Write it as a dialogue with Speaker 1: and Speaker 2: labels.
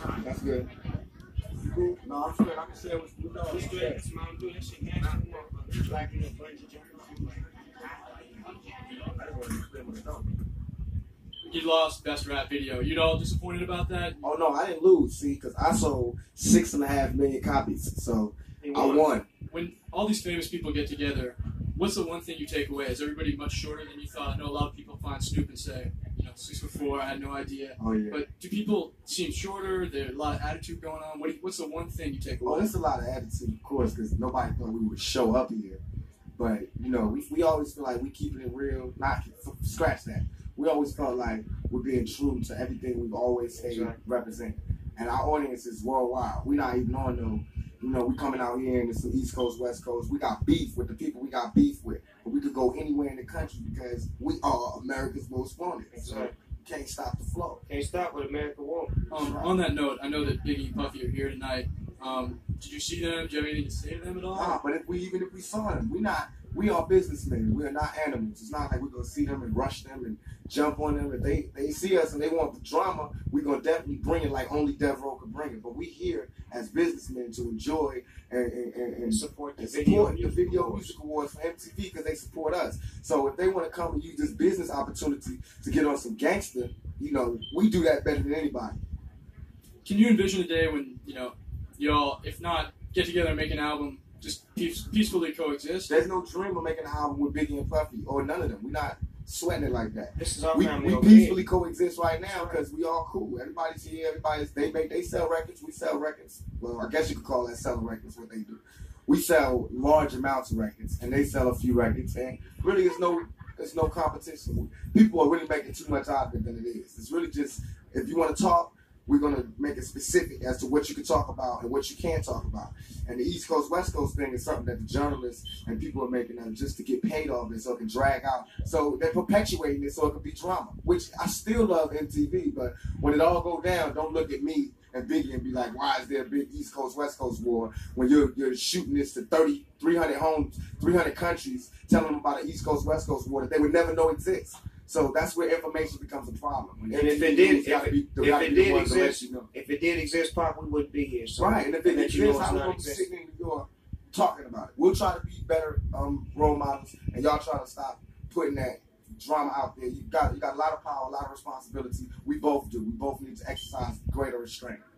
Speaker 1: That's good. You cool? No, I'm straight. I can share with you. No, I'm straight.
Speaker 2: You lost best rap video. You all disappointed about that?
Speaker 1: Oh no, I didn't lose. See, because I sold 6.5 million copies, so I won.
Speaker 2: When all these famous people get together, what's the one thing you take away? Is everybody much shorter than you thought? I know a lot of people find Snoop and say, 6'4". I had no idea.
Speaker 1: Oh yeah.
Speaker 2: But do people seem shorter? There's a lot of attitude going on. What's the one thing you take away?
Speaker 1: Oh, there's a lot of attitude, of course, because nobody thought we would show up here. But we always feel like we keeping it real. Not scratch that. We always felt like we're being true to everything we've always stayed representing. And our audience is worldwide. We're not even on we coming out here and it's the East Coast, West Coast. We got beef with the people we got beef with. But we could go anywhere in the country because we are America's most wanted. So you can't stop the flow.
Speaker 3: Can't stop what America wants.
Speaker 2: On that note, I know that Biggie and Puffy are here tonight. Did you see them? Do you have anything to say to them at all?
Speaker 1: Nah, but even if we saw them, we are businessmen. We are not animals. It's not like we're gonna see them and rush them and jump on them. If they see us and they want the drama, we're gonna definitely bring it like only Dev Row could bring it. But we here as businessmen to enjoy and support the Video Music Awards for MTV because they support us. So if they want to come and use this business opportunity to get on some gangster, we do that better than anybody.
Speaker 2: Can you envision a day when y'all, if not get together and make an album, just peacefully coexist?
Speaker 1: There's no dream of making an album with Biggie and Puffy or none of them. We're not sweating it like that.
Speaker 3: This is our
Speaker 1: family. We peacefully coexist right now because we all cool. Everybody's here. They sell records. We sell records. Well, I guess you could call that selling records. What they do. We sell large amounts of records, and they sell a few records. And really, there's no competition. People are really making too much out of it than it is. It's really just if you want to talk, we're going to make it specific as to what you can talk about and what you can't talk about. And the East Coast, West Coast thing is something that the journalists and people are making them just to get paid off it so it can drag out. So they're perpetuating it so it can be drama, which I still love MTV, but when it all go down, don't look at me and Biggie and be like, why is there a big East Coast, West Coast war when you're shooting this to 300 homes, 300 countries, telling them about an East Coast, West Coast war that they would never know exists. So that's where information becomes a problem.
Speaker 3: And if it did exist, Pop, we wouldn't be here. So
Speaker 1: right, and if it exists, how we going to be sitting in New York talking about it? We'll try to be better role models, and y'all try to stop putting that drama out there. You got a lot of power, a lot of responsibility. We both do. We both need to exercise greater restraint.